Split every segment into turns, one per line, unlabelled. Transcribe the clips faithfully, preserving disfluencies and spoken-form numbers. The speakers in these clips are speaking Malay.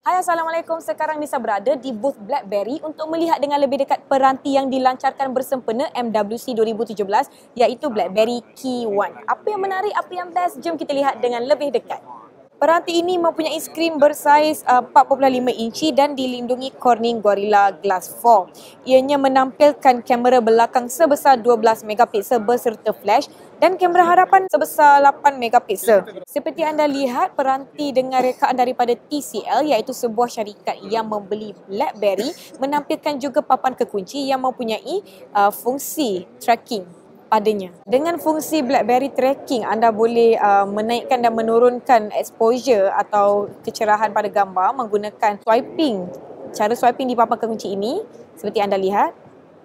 Hai, Assalamualaikum. Sekarang Nisa berada di booth BlackBerry untuk melihat dengan lebih dekat peranti yang dilancarkan bersempena M W C dua ribu tujuh belas iaitu BlackBerry Key One. Apa yang menarik, apa yang best? Jom kita lihat dengan lebih dekat. Peranti ini mempunyai skrin bersaiz uh, empat perpuluhan lima inci dan dilindungi Corning Gorilla Glass empat. Ianya menampilkan kamera belakang sebesar dua belas megapiksel berserta flash dan kamera hadapan sebesar lapan megapiksel. Seperti anda lihat, peranti dengan rekaan daripada T C L iaitu sebuah syarikat yang membeli BlackBerry menampilkan juga papan kekunci yang mempunyai uh, fungsi tracking padanya. Dengan fungsi BlackBerry tracking, anda boleh uh, menaikkan dan menurunkan exposure atau kecerahan pada gambar menggunakan swiping. Cara swiping di papan kekunci ini seperti anda lihat.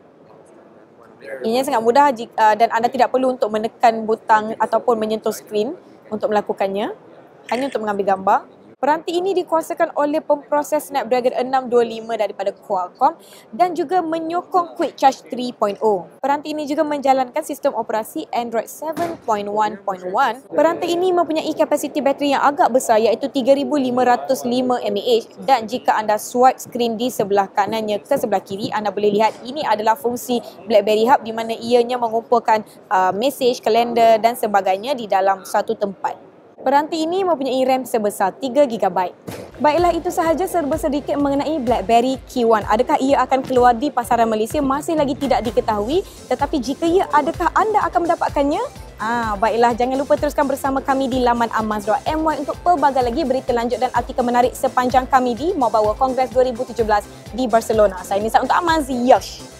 Ini sangat mudah jika, uh, dan anda tidak perlu untuk menekan butang ataupun menyentuh skrin untuk melakukannya. Hanya untuk mengambil gambar. Peranti ini dikuasakan oleh pemproses Snapdragon enam dua lima daripada Qualcomm dan juga menyokong Quick Charge tiga titik kosong. Peranti ini juga menjalankan sistem operasi Android tujuh titik satu titik satu. Peranti ini mempunyai kapasiti bateri yang agak besar iaitu tiga ribu lima ratus lima mAh dan jika anda swipe skrin di sebelah kanannya ke sebelah kiri, anda boleh lihat ini adalah fungsi BlackBerry Hub di mana ianya mengumpulkan uh, mesej, kalender dan sebagainya di dalam satu tempat. Peranti ini mempunyai RAM sebesar tiga gigabyte. Baiklah, itu sahaja serba sedikit mengenai BlackBerry Key One. Adakah ia akan keluar di pasaran Malaysia? Masih lagi tidak diketahui. Tetapi jika ia, adakah anda akan mendapatkannya? Ah, baiklah, jangan lupa teruskan bersama kami di laman amaz dot my untuk pelbagai lagi berita lanjut dan artikel menarik sepanjang kami di Mobile World Congress dua ribu tujuh belas di Barcelona. Saya Nisa untuk Amaz. Yosh!